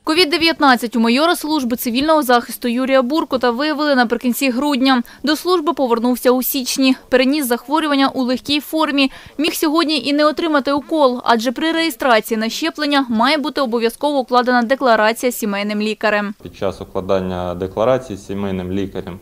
COVID-19 у майора служби цивільного захисту Юрія Буркута виявили наприкінці грудня. До служби повернувся у січні. Переніс захворювання у легкій формі. Міг сьогодні і не отримати укол, адже при реєстрації на щеплення має бути обов'язково укладена декларація з сімейним лікарем. Під час укладання декларації з сімейним лікарем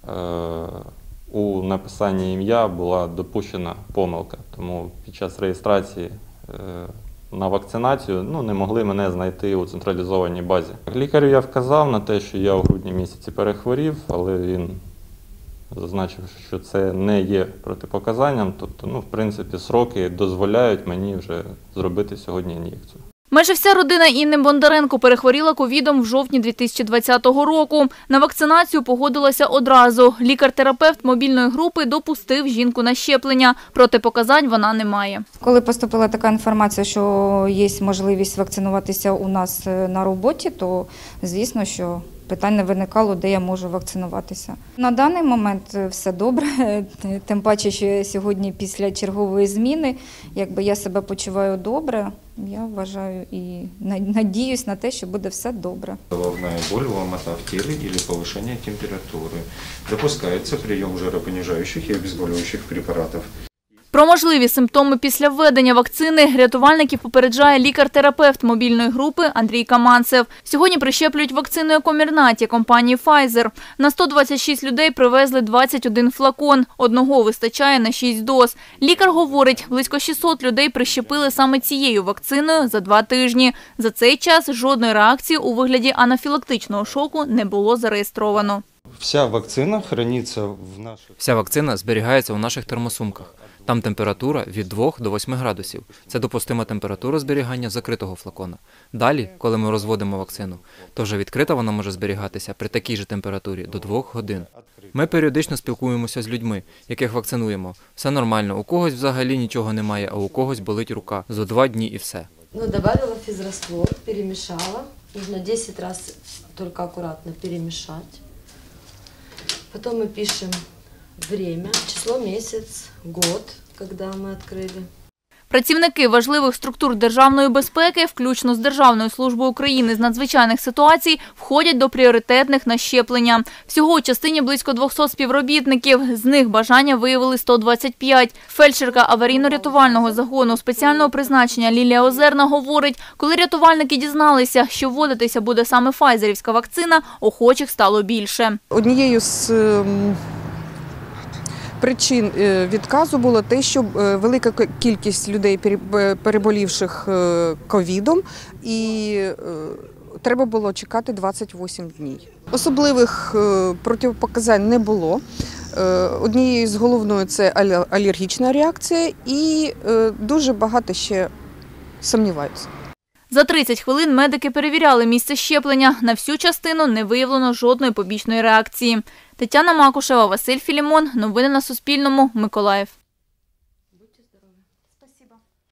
у написанні ім'я була допущена помилка. Тому під час реєстрації на вакцинацію не могли мене знайти у централізованій базі. Лікарю я вказав на те, що я у грудні місяці перехворів, але він зазначив, що це не є протипоказанням. Тобто, в принципі, сроки дозволяють мені вже зробити сьогодні ін'єкцію. Майже вся родина Інни Бондаренко перехворіла ковідом в жовтні 2020 року. На вакцинацію погодилася одразу. Лікар-терапевт мобільної групи допустив жінку на щеплення. Протипоказань вона не має. Коли поступила така інформація, що є можливість вакцинуватися у нас на роботі, то звісно, що питань не виникало, де я можу вакцинуватися. На даний момент все добре, тим паче, що я сьогодні після чергової зміни, я себе почуваю добре, я вважаю і надіюсь на те, що буде все добре. Головна боль, ломота в тілі або повищення температури. Допускається прийом жаропонижаючих і обезболюючих препаратів. Про можливі симптоми після введення вакцини рятувальників попереджає лікар-терапевт мобільної групи Андрій Каманцев. Сьогодні прищеплюють вакциною Комірнаті компанії Pfizer. На 126 людей привезли 21 флакон. Одного вистачає на 6 доз. Лікар говорить, близько 600 людей прищепили саме цією вакциною за 2 тижні. За цей час жодної реакції у вигляді анафілактичного шоку не було зареєстровано. Вся вакцина зберігається у наших термосумках. Там температура від 2 до 8 градусів. Це допустима температура зберігання закритого флакона. Далі, коли ми розводимо вакцину, то вже відкрита вона може зберігатися при такій же температурі до 2 годин. Ми періодично спілкуємося з людьми, яких вакцинуємо. Все нормально, у когось взагалі нічого немає, а у когось болить рука. За 2 дні і все. Добавила фізраствор, перемішала. Нужно 10 разів тільки акуратно перемішати. Потім ми пишемо время, число, місяць, год, коли ми відкрили. Працівники важливих структур державної безпеки, включно з Державною службою України з надзвичайних ситуацій, входять до пріоритетних на щеплення. Всього у частині близько 200 співробітників, з них бажання виявили 125. Фельдшерка аварійно-рятувального загону спеціального призначення Лілія Озерна говорить, коли рятувальники дізналися, що вводитися буде саме файзерівська вакцина, охочих стало більше. Однією з причин відказу було те, що велика кількість людей, переболівших ковідом, і треба було чекати 28 днів. Особливих протипоказань не було. Однією з головною – це алергічна реакція, і дуже багато ще сумніваються. За 30 хвилин медики перевіряли місце щеплення. На всю частину не виявлено жодної побічної реакції. Тетяна Макушева, Василь Філімон. Новини на Суспільному. Миколаїв.